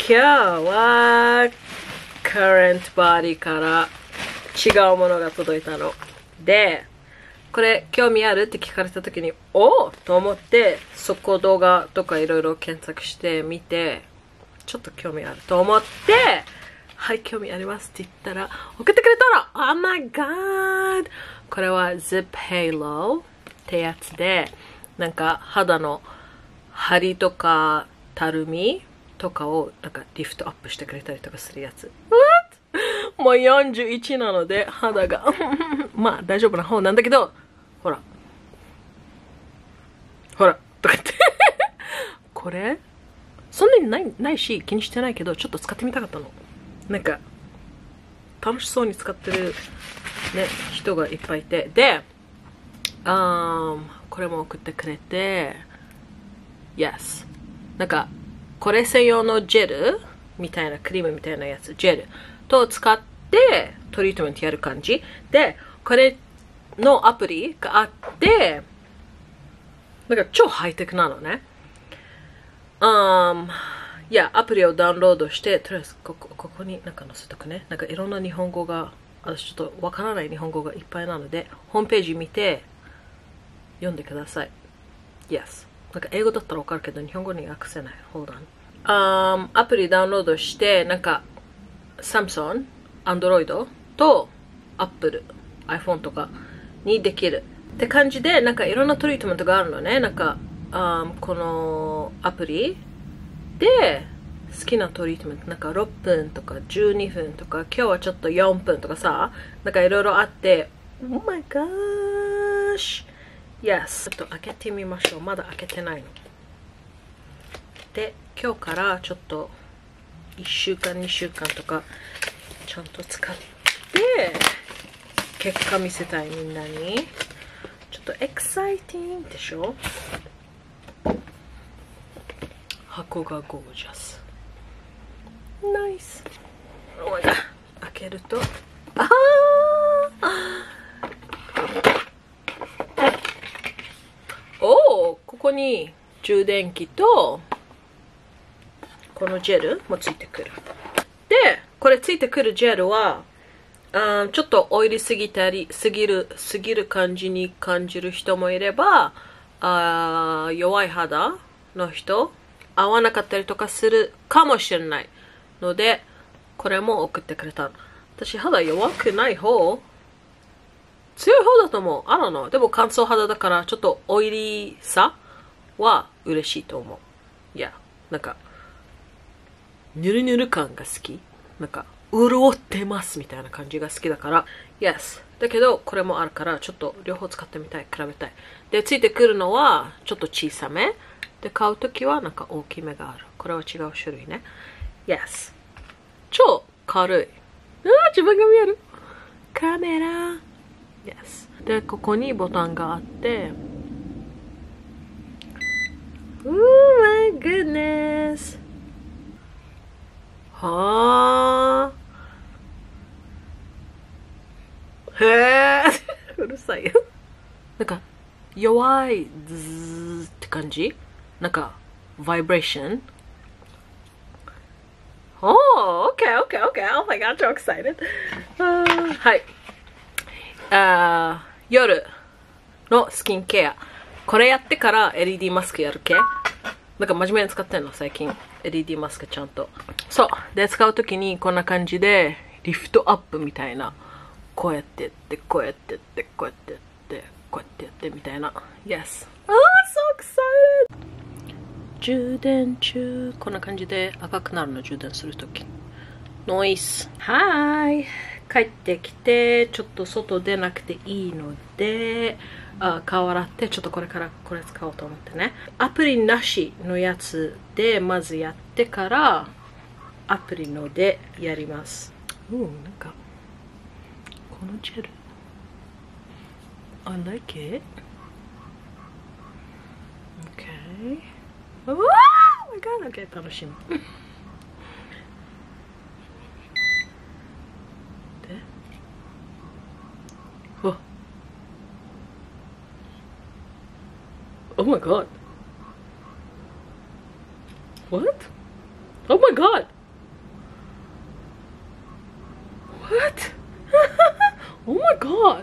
今日は Current Body から違うものが届いたので、これ興味あるって聞かれた時におーと思って速動画とかいろいろ検索してみて、ちょっと興味あると思ってはい興味ありますって言ったら送ってくれたの。 Oh my god、 これは Zip Halo ってやつで、なんか肌の張りとかたるみとかをなんかリフトアップしてくれたりとかするやつ。 What？ もう41なので肌がまあ大丈夫な方なんだけど、ほらほらとか言ってこれそんなにないし気にしてないけど、ちょっと使ってみたかったの。なんか楽しそうに使ってる、ね、人がいっぱいいて、でこれも送ってくれて Yes、 なんかこれ専用のジェルみたいなクリームみたいなやつ、ジェルと使ってトリートメントやる感じで、これのアプリがあって、なんか超ハイテクなのね。いや、アプリをダウンロードして、とりあえずここになんか載せとくね。なんかいろんな日本語が、私ちょっとわからない日本語がいっぱいなので、ホームページ見て読んでください。Yes。なんか英語だったらわかるけど、日本語に訳せない。Hold on。アプリダウンロードして、なんか、Samsung、Android と Apple、iPhone とかにできる。って感じで、なんかいろんなトリートメントがあるのね。なんか、このアプリで好きなトリートメント、なんか6分とか12分とか、今日はちょっと4分とかさ、なんかいろいろあって、Oh my gosh! Yes! ちょっと開けてみましょう。まだ開けてないの。で、今日からちょっと1週間2週間とかちゃんと使って結果見せたいみんなに。ちょっとエキサイティングでしょ。箱がゴージャス。ナイス。お前が開けると、おお、ここに充電器とこのジェルもついてくる。で、これついてくるジェルはちょっとオイルすぎたりすぎる感じに感じる人もいれば、弱い肌の人合わなかったりとかするかもしれないので、これも送ってくれた。私肌弱くない方、強い方だと思う。I don't know。でも乾燥肌だからちょっとオイリーさは嬉しいと思う。いや、なんかニュルニュル感が好き。なんか潤ってますみたいな感じが好きだから Yes。 だけどこれもあるからちょっと両方使ってみたい、比べたい。で、ついてくるのはちょっと小さめで、買うときはなんか大きめがある。これは違う種類ね。 Yes。 超軽い。自分が見えるカメラ。 Yes。 で、ここにボタンがあって、 Oh my goodness。 はあ、へえうるさいよ。なんか弱いズーって感じ、なんかバイブレーション。Oh, okay, okay, okay. Oh my god, so excited. はい。夜のスキンケア。これやってから LED マスクやる系。なんか真面目に使ってんの最近。LED マスクちゃんと。そう。で、使うときにこんな感じでリフトアップみたいな。こうやってやって、こうやってやって、こうやってやって、こうやってやってみたいな。Yes. Oh, so excited! 充電中。こんな感じで赤くなるの、充電するとき。ノイス。はーい。帰ってきて、ちょっと外出なくていいので、顔洗って、ちょっとこれからこれ使おうと思ってね。アプリなしのやつで、まずやってから、アプリのでやります。なんか、このジェル。I like it. Okay. Oh my god! Okay, 楽しみ。で、Oh my god. What? Oh my god! What? Oh my god!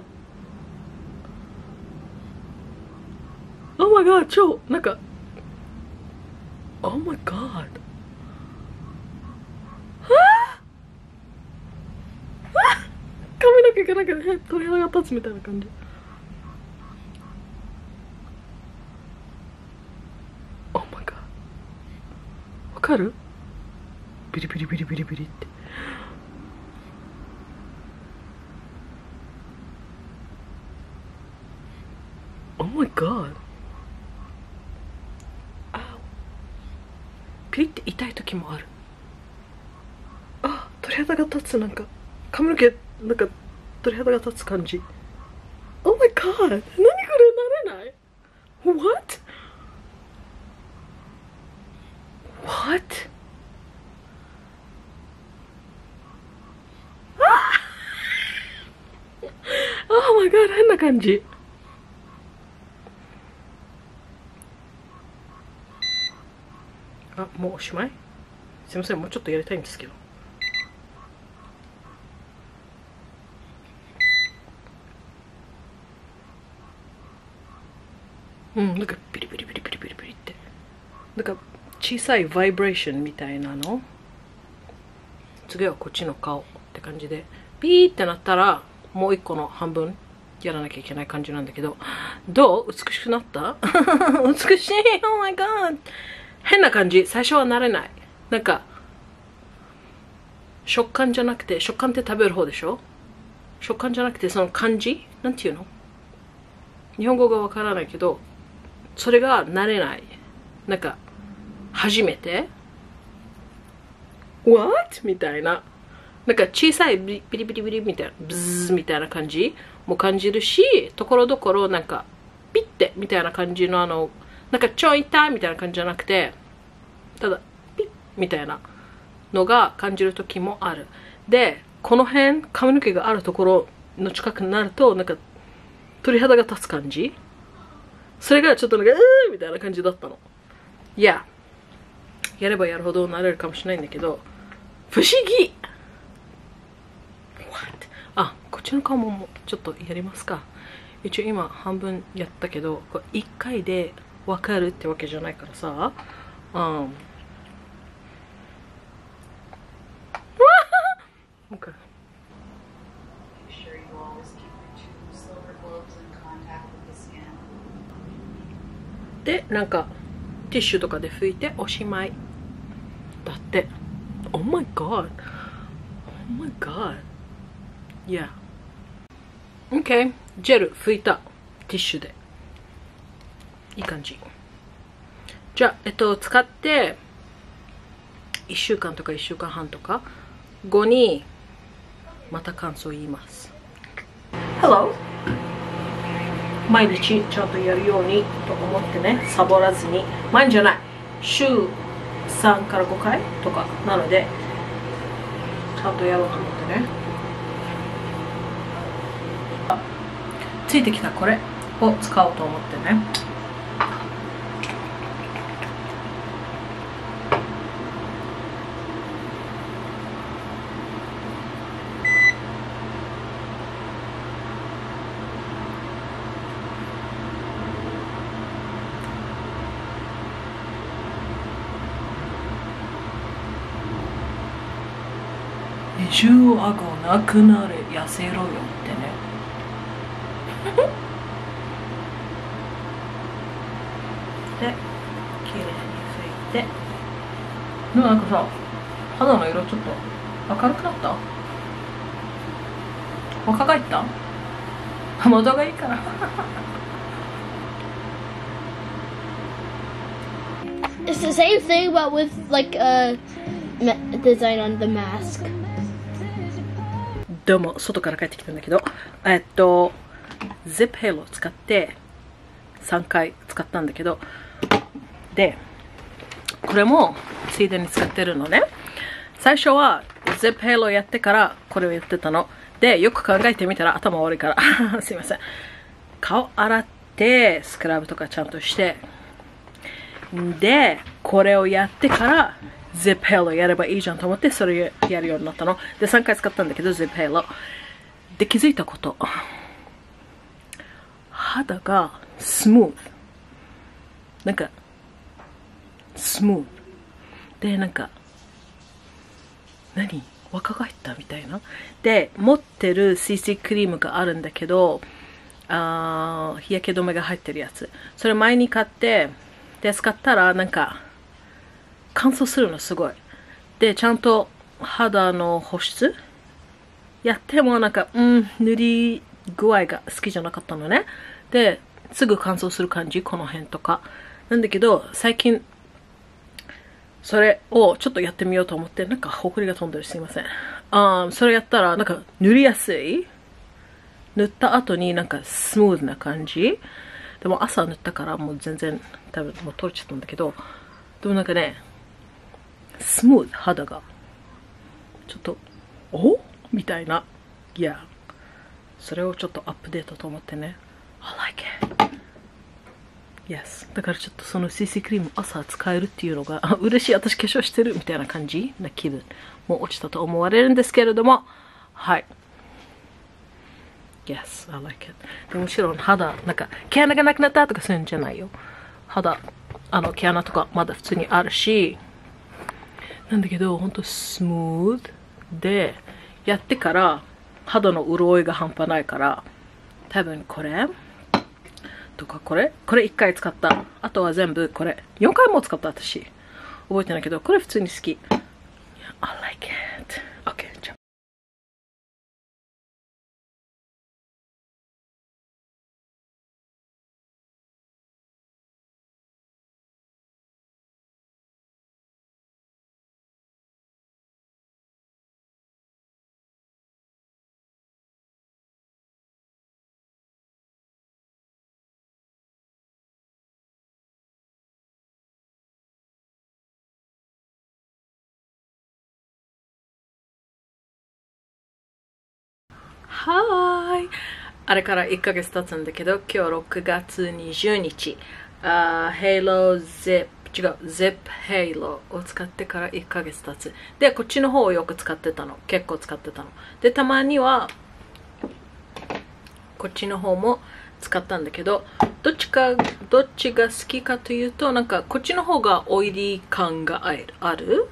Oh my god! 超なんか Oh my god! 髪の毛がなんか鳥肌が立つみたいな感じ。Oh my god! わかる？ビリビリビリビリビリって。Oh my god! ピリって痛い時もある。あ、鳥肌が立つ。なんか髪の毛なんか鳥肌が立つ感じ。Oh my god! 何これ？慣れない？ What? What? Oh my god! 変な感じ。あ、もうおしまい？すいません、もうちょっとやりたいんですけど。なんかビリビリビリビリビリビリって、なんか小さいバイブレーションみたいなの。次はこっちの顔って感じで、ピーってなったらもう一個の半分やらなきゃいけない感じなんだけど、どう？美しくなった？美しい。 Oh my god! 変な感じ。最初は慣れない。なんか食感じゃなくて、食感って食べる方でしょ？食感じゃなくてその感じなんていうの？日本語がわからないけど、それが慣れない。なんか初めて What? みたいな、なんか小さいビリビリビリみたいな、ブズーみたいな感じも感じるし、ところどころなんかピッてみたいな感じのなんかちょい痛いみたいな感じじゃなくて、ただピッみたいなのが感じる時もある。で、この辺髪の毛があるところの近くになるとなんか鳥肌が立つ感じ。それがちょっとなんかみたいな感じだったの。いや、やればやるほど慣れるかもしれないんだけど、不思議。 What? あ、こっちの顔もちょっとやりますか。一応今半分やったけど、これ1回で分かるってわけじゃないからさ。Okay. で、なんかティッシュとかで拭いておしまいだって。 Oh my god! Oh my god! Yeah. OK。 ジェル拭いた。ティッシュでいい感じ。じゃあ、使って1週間とか1週間半とか後にまた感想言います。 Hello。 毎日ちゃんとやるようにと思ってね、サボらずに。毎日じゃない、週3から5回とかなのでちゃんとやろうと思ってね。ついてきたこれを使おうと思ってね。二重顎なくなれ、痩せろよってね。で、きれいに拭いて。でもなんかさ、肌の色ちょっと明るくなった？若返った？元がいいから。 It's the same thing, but with like a design on the mask. どうも、外から帰ってきたんだけど、ゼップヘイローを使って3回使ったんだけど、で、これもついでに使ってるのね。最初はゼップヘイローやってからこれをやってたの。で、よく考えてみたら頭悪いから、すいません。顔洗って、スクラブとかちゃんとして、で、これをやってから Zip Halo やればいいじゃんと思ってそれやるようになったの。で、3回使ったんだけど、Zip Halo。で、気づいたこと。肌がスムーズ。なんか、スムーズ。で、なんか、若返ったみたいな。で、持ってる CC クリームがあるんだけど、日焼け止めが入ってるやつ。それ前に買って、で、使ったら、なんか、乾燥するのすごい。で、ちゃんと肌の保湿やってもなんか、塗り具合が好きじゃなかったのね。で、すぐ乾燥する感じ、この辺とか。なんだけど、最近、それをちょっとやってみようと思って、なんか、ほこりが飛んでる、すいません。それやったら、なんか、塗りやすい。塗った後になんか、スムーズな感じ。でも、朝塗ったから、もう全然、多分、もう取れちゃったんだけど、でもなんかね、スムーズ、肌が。ちょっと、おみたいな。いや、それをちょっとアップデートと思ってね。I like it. Yes. だからちょっとその CC クリーム朝使えるっていうのが、嬉しい、私化粧してるみたいな感じな気分も落ちたと思われるんですけれども、はい。Yes, I like it. でもちろん肌、なんか毛穴がなくなったとかそういうんじゃないよ。肌、毛穴とかまだ普通にあるし、なんだけど、ほんとスムーズで、やってから肌の潤いが半端ないから、多分これとかこれ1回使った。あとは全部これ。4回も使った私。覚えてないけど、これ普通に好き。I like it. OK, じゃあ。はーい。あれから1ヶ月経つんだけど、今日6月20日、Halo Zip、Zip Halo を使ってから1ヶ月経つ。で、こっちの方をよく使ってたの。結構使ってたの。で、たまには、こっちの方も使ったんだけど、どっちが好きかというと、なんかこっちの方がオイリー感がある。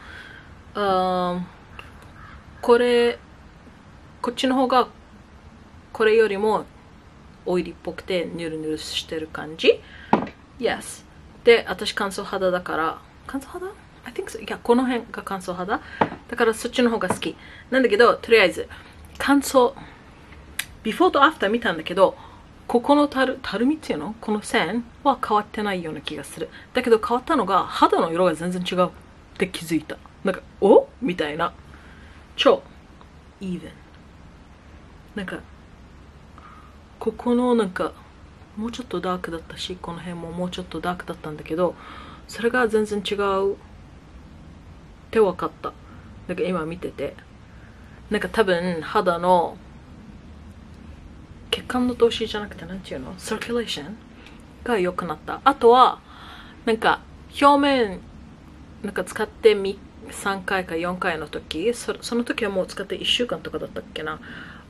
こっちの方がこれよりもオイリーっぽくてヌルヌルしてる感じ。 Yes。 で、私乾燥肌だから、乾燥肌 I think so。 いや、この辺が乾燥肌だからそっちの方が好きなんだけど、とりあえず乾燥ビフォーとアフター見たんだけど、ここのたるみっていうの、この線は変わってないような気がする。だけど変わったのが肌の色が全然違うって気づいた。なんかおみたいな、超イーブン。なんかここのなんかもうちょっとダークだったし、この辺ももうちょっとダークだったんだけど、それが全然違うって分かった。なんか今見てて、なんか多分肌の血管の通しじゃなくて、なんていうの、サーキュレーションが良くなった。あとはなんか表面なんか使って3回か4回の時、その時はもう使って1週間とかだったっけな。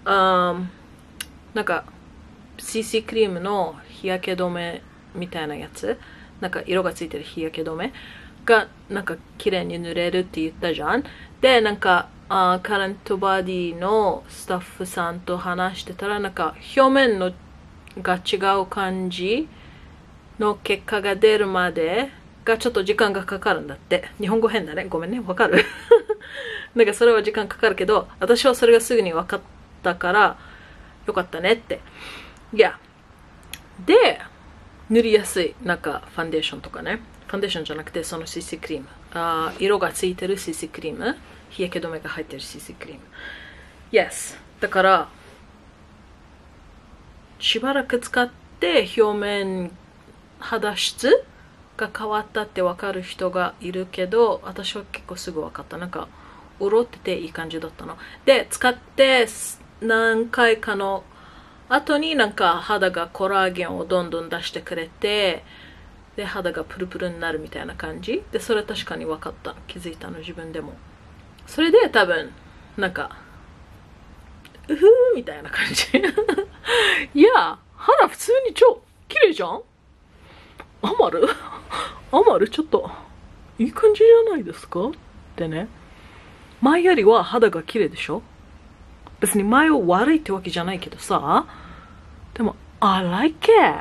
なんか CC クリームの日焼け止めみたいなやつ、なんか色がついてる日焼け止めがなんか綺麗に塗れるって言ったじゃん。で、なんかカレントバディのスタッフさんと話してたら、なんか表面のが違う感じの結果が出るまでがちょっと時間がかかるんだって。日本語変だね、ごめんね、わかるなんかそれは時間かかるけど、私はそれがすぐに分かったからよかったねって。いや、で塗りやすい、なんかファンデーションとかね、ファンデーションじゃなくてその CC クリーム、色がついてる CC クリーム、日焼け止めが入ってる CC クリーム。 Yes。 だからしばらく使って表面肌質が変わったって分かる人がいるけど、私は結構すぐ分かった。なんか潤ってていい感じだったので、使って何回かの後になんか肌がコラーゲンをどんどん出してくれて、 で肌がプルプルになるみたいな感じで、それは確かに分かった、気づいたの自分でも。それで多分なんかうふーみたいな感じいや肌普通に超綺麗じゃん。アマルちょっといい感じじゃないですかってね。前よりは肌が綺麗でしょ。別に前を悪いってわけじゃないけどさ、でも I like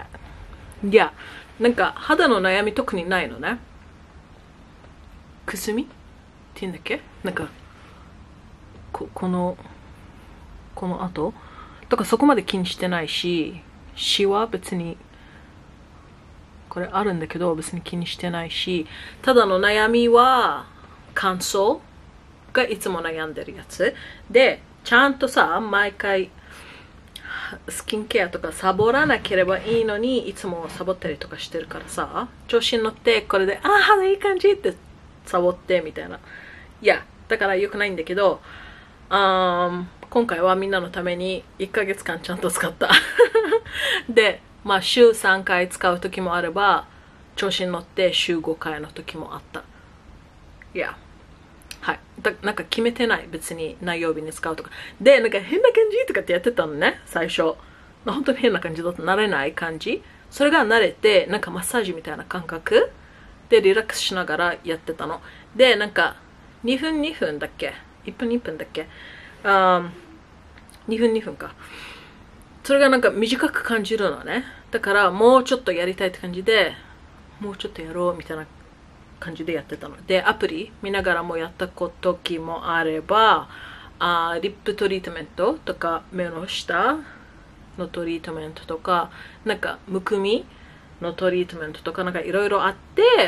it。 いやなんか肌の悩み特にないのね。くすみって言うんだっけ、なんかこの後とかそこまで気にしてないし、シワ別にこれあるんだけど別に気にしてないし、ただの悩みは乾燥がいつも悩んでるやつで、ちゃんとさ毎回スキンケアとかサボらなければいいのにいつもサボったりとかしてるからさ、調子に乗ってこれで肌いい感じってサボってみたいな。いやだから良くないんだけど、今回はみんなのために1ヶ月間ちゃんと使ったでまあ週3回使う時もあれば調子に乗って週5回の時もあった。いやはい、なんか決めてない、別に何曜日に使うとかで、なんか変な感じとかってやってたのね最初。本当に変な感じだと慣れない感じ、それが慣れてなんかマッサージみたいな感覚でリラックスしながらやってたので、なんか2分2分だっけ1分2分だっけ、2分2分か、それがなんか短く感じるのね。だからもうちょっとやりたいって感じで、もうちょっとやろうみたいな感じでやってたので、アプリ見ながらもやった時もあれば、リップトリートメントとか目の下のトリートメントとか、なんかむくみのトリートメントとかなんかいろいろあって、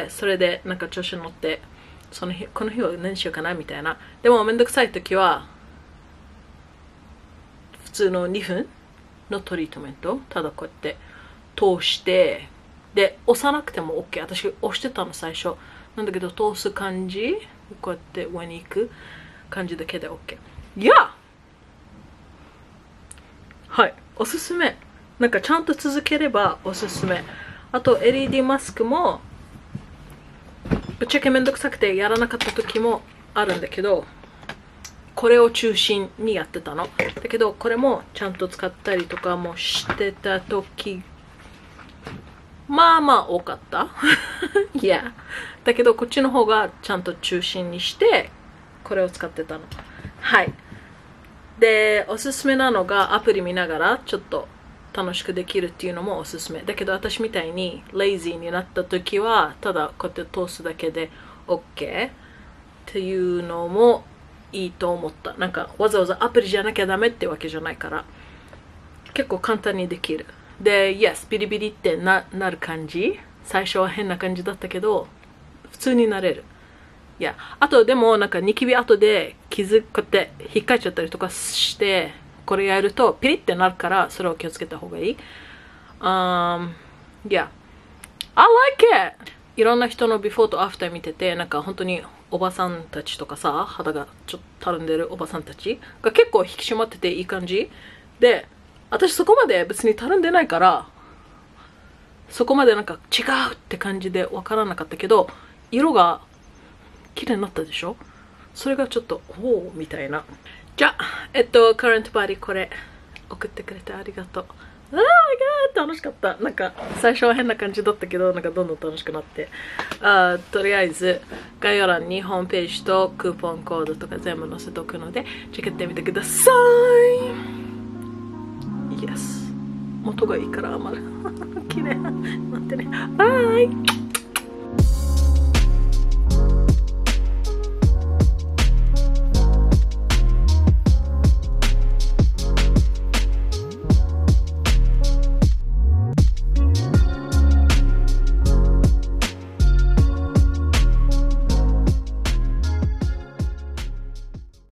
それでなんか調子に乗ってこの日は何しようかなみたいな。でもめんどくさい時は普通の2分のトリートメントただこうやって通して、で押さなくても OK。 私押してたの最初なんだけど、通す感じこうやって上に行く感じだけで OK。 いやはいおすすめ。なんかちゃんと続ければおすすめ。あと LED マスクもぶっちゃけめんどくさくてやらなかった時もあるんだけど、これを中心にやってたのだけど、これもちゃんと使ったりとかもしてた時まあまあ多かったいやだけどこっちの方がちゃんと中心にしてこれを使ってたの。はいでおすすめなのがアプリ見ながらちょっと楽しくできるっていうのもおすすめだけど、私みたいにレイジーになった時はただこうやって通すだけで OK っていうのもいいと思った。なんかわざわざアプリじゃなきゃダメってわけじゃないから結構簡単にできる。で Yes ビリビリってなる感じ、最初は変な感じだったけど普通になれる。いやあとでもなんかニキビ後でこうやって引っかいちゃったりとかしてこれやるとピリってなるから、それを気をつけた方がいい。Yeah I like it。 いろんな人のビフォーとアフター見てて、なんか本当におばさんたちとかさ、肌がちょっとたるんでるおばさんたちが結構引き締まってていい感じで、私そこまで別にたるんでないからそこまでなんか違うって感じでわからなかったけど、色が綺麗になったでしょ。それがちょっとおおみたいな。じゃあカレントバディこれ送ってくれてありがとう。楽しかった。なんか最初は変な感じだったけど、なんかどんどん楽しくなって、とりあえず概要欄にホームページとクーポンコードとか全部載せておくのでチェックしてみてください。Yes 元がいいから余る綺麗なってね。バイ